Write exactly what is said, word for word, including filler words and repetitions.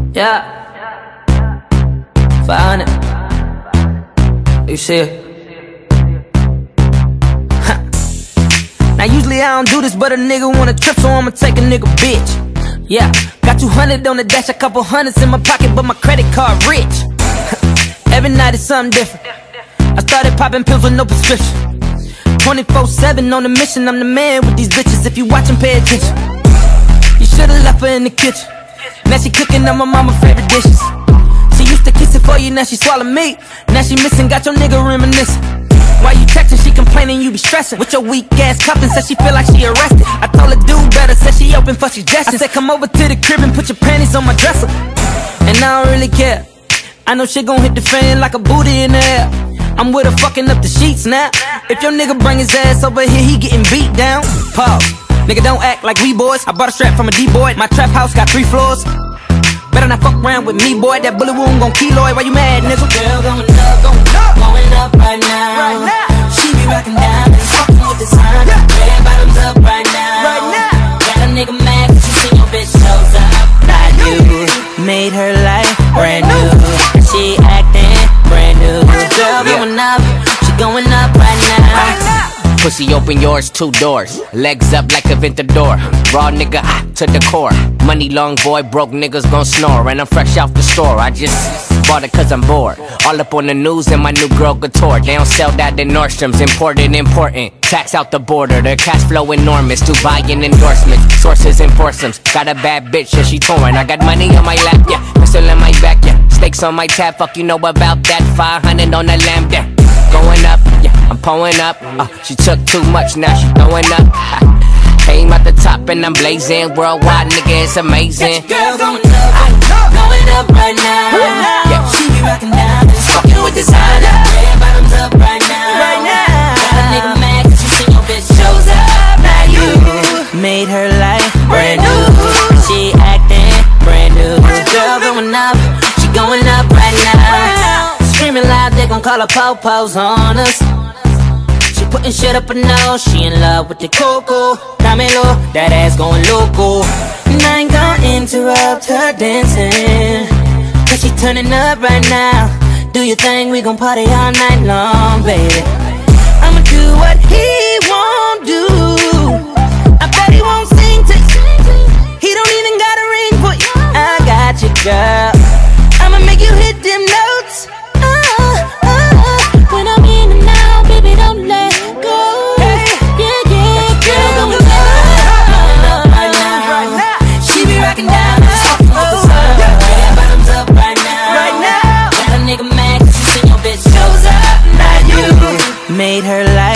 Yeah. five hundred. You see it? Now usually I don't do this, but a nigga wanna trip, so I'ma take a nigga bitch. Yeah, got two hundred on the dash, a couple hundreds in my pocket, but my credit card rich. Every night is something different. I started popping pills with no prescription. twenty-four seven on the mission, I'm the man with these bitches. If you watchin', pay attention. You should've left her in the kitchen. Now she cooking up my mama's favorite dishes. She used to kiss it for you, now she swallow me. Now she missing, got your nigga reminiscing. Why you texting, she complaining, you be stressing. With your weak ass cuffin', said she feel like she arrested. I told her do better, said she open for suggestions. I said come over to the crib and put your panties on my dresser. And I don't really care, I know shit gon' hit the fan like a booty in the air. I'm with her fucking up the sheets now. If your nigga bring his ass over here, he getting beat down. Pause, nigga don't act like we boys. I bought a strap from a D-boy, my trap house got three floors. Better not fuck around with me, boy, that bullet wound gon' keloid. Why you mad, nigga? Girl going up, going up, going up right now. Right now. She be rockin' down and fucking with the sun. Yeah. Red bottoms up right now. Right now. Got a nigga mad cause she seen your bitch shows up. Not you, made her life brand new. She acting brand new. Girl going up, she going up right now. Right now. Pussy open yours, two doors. Legs up like a Ventador. Raw nigga ah, to the core. Money long boy, broke niggas gon' snore. And I'm fresh off the store, I just bought it cause I'm bored. All up on the news and my new girl couture. They don't sell that in Nordstrom's, imported, important. Tax out the border, their cash flow enormous. Dubai and endorsements, sources and foursomes. Got a bad bitch and she touring. I got money on my lap, yeah, pistol in my back, yeah. Stakes on my tab, fuck you know about that. Five hundred on the lamb, yeah. Going up, yeah, I'm pulling up. Uh, she took too much, now she throwing up. Uh, came at the top and I'm blazing. Worldwide, nigga, it's amazing. Girl going up, going up right now. Yeah. She be rockin' down and fucking with designer. Red bottoms up right now. Right now. Got a nigga mad cause you seen your bitch shows up. Now you made her life brand new. She acting brand new. Girl going up, she going up right now. Screaming loud, they gon' call her po-pos on us. She putting shit up her nose, she in love with the coco. Dámelo, that ass going loco. And I ain't gon' interrupt her dancing, cause she turning up right now. Do your thing, we gon' party all night long, baby. I'ma do what he won't do. I bet he won't sing to you. He don't even got a ring for you. I got you, girl. I'ma make you hit them notes. Made her life